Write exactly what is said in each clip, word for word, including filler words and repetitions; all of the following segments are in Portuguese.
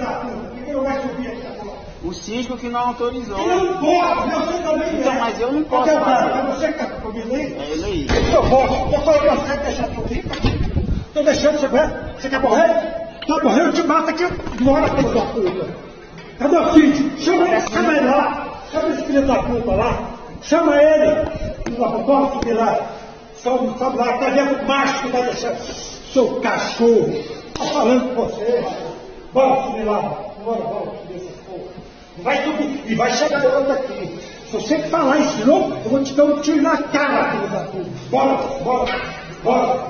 da puta, por que não vai subir aqui agora? O síndico que não autorizou. Eu não posso, você também Então, é. mas eu não posso Qualquer fazer. cara, é você que está comigo aí? É ele aí. Eu posso, eu falei pra você deixar eu ir, estou deixando você ver. Você quer morrer? Quer morrer? Eu te mato aqui, mora filho da puta. Cadê o filho? Chama ele, chama ele lá. Chama esse filho da puta lá. Chama ele. Filho da puta, bora subir lá. Sobe, sobe lá, tá vendo o macho que vai deixar seu cachorro. Estou falando com você. Bora subir lá. Bora, bora subir essas porra. Vai subir e vai chegar outro aqui. Se você falar isso de novo, eu vou te dar um tiro na cara, filho da puta. Bora, bora, bora.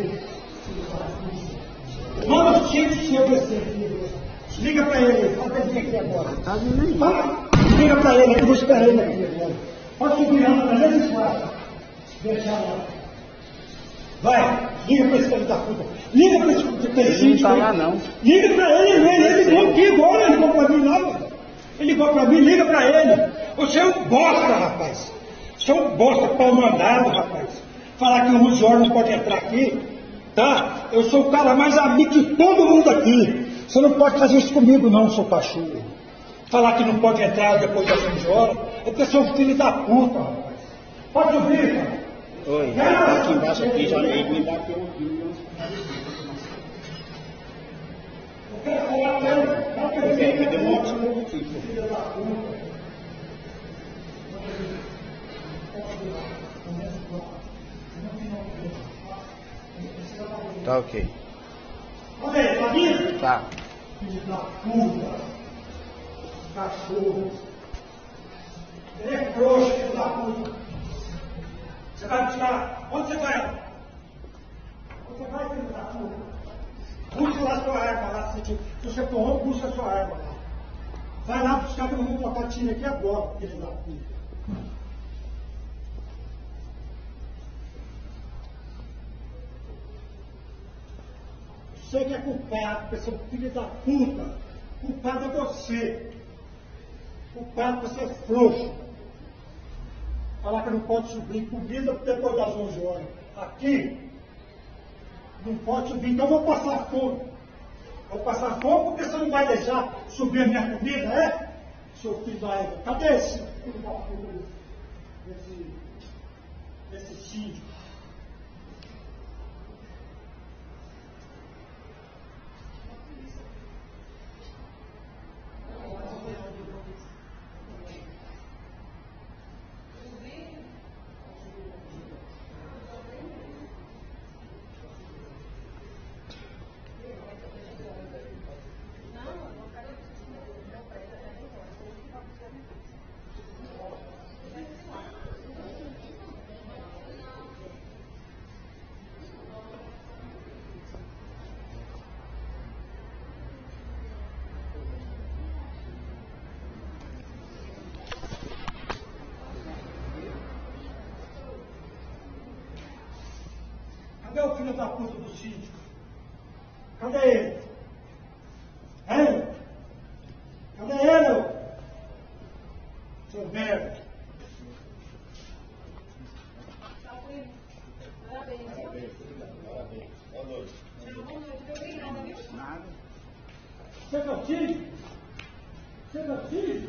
Manda o tiro do seu descer. Liga pra ele, fala pra ele vir aqui agora. Tá vindo aí. Fala, liga pra ele, eu vou esperar ele aqui agora. Pode subir lá na mesma quadra. Deixa lá. Vai, liga pra esse filho da puta. Liga pra esse filho da puta. Ele não tá lá, não. Liga pra ele, ele, ele ligou aqui agora, ele ligou pra mim lá. Ele ligou pra mim, liga pra ele. Você é um bosta, rapaz. Você é um bosta, pau mandado, rapaz. Falar que o Ruzior não pode entrar aqui, tá? Eu sou o cara mais amigo de todo mundo aqui. Você não pode fazer isso comigo, não, seu cachorro. Falar que não pode entrar depois das onze horas, é porque você é um filho da puta, rapaz. Pode ouvir, cara. Oi, tá aqui embaixo aqui, já ele me bateu aqui. Eu quero falar com ele. Ele me deu um ótimo aqui. Filho da puta. Tá ok. Olha aí, tá vindo? Tá. Filho da puta. Cachorro. Ele é frouxo, filho da puta. Você vai buscar. Onde você vai? Onde você vai, filho da puta? Busca lá a sua arma lá. Se você for homem, busca a sua arma lá. Vai lá buscar que eu vou botar tiro aqui agora, filho da puta. Você que é culpado, porque seu filho da puta. Culpado é você. Culpado por ser frouxo. Falar que não pode subir comida depois das onze horas. Aqui, não pode subir, então eu vou passar fome. Vou passar fome porque você não vai deixar subir a minha comida, é? Seu filho da égua. Cadê esse filho da puta? Esse, esse síndico? Cadê o filho da puta do síndico? Cadê ele? Hein? Cadê ele? Seu merda. Parabéns. Parabéns. Boa noite. Boa noite. Obrigada, viu? Nada. Você é meu filho? Você é meu filho?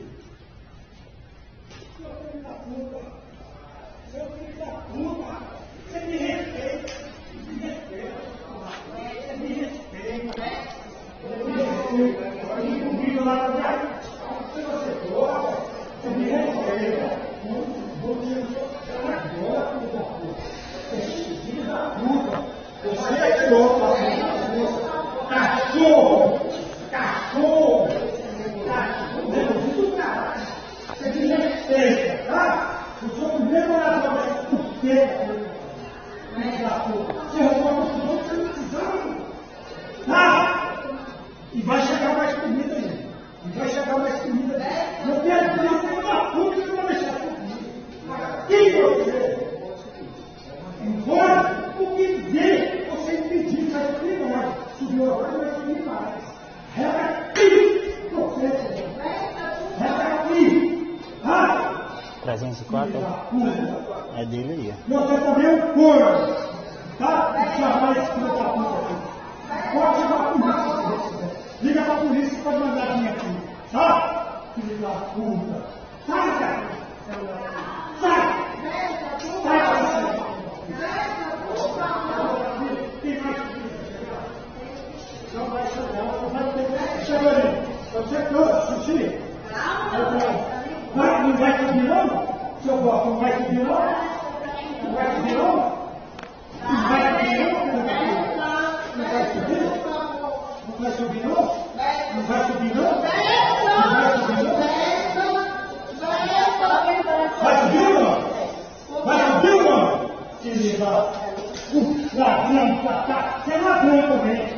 Seu filho da puta. Seu filho da puta. Você me respeita. Me respeita. Você me respeita. Você me respeita. Eu comigo lá atrás. Se você gosta, você me respeita. Você é agora, filho da puta. Filho da puta. Você é louco, cachorro. Cachorro. Cachorro do caralho. Você me respeita, tá? Eu sou o primeiro orador desse porquê. Você roubou o futebol, você não precisava. Tá? E vai chegar mais comida aí. E vai chegar mais comida aí. Eu quero que você tenha puta que eu vou deixar comigo. Quem você? Embora o que vê você impedir que a prioridade subiu agora, vai subir mais. Rega aqui. Você, rega aqui. Tá? trezentos e quatro é dele aí. Você também é um corno, tá? Chamar esse filho da puta aqui. Pode chamar a polícia se você quiser. Liga pra polícia que pode mandar. filho da puta! Sai, cara! Sai! Sai, cara! Tem mais que isso. Não vai chegar, não vai ter. Chega ali. Você trouxe, Sushi? Vai, não vai subir não? Seu bloco, não vai subir não? Não vai subir não? Não vai subir não? Não vai subir? Não vai subir não? Não vai subir não? Não vai subir não? Vai subir ou não? Vai subir ou não? Querida. Lá, não, tá, tá. Você não aguenta também.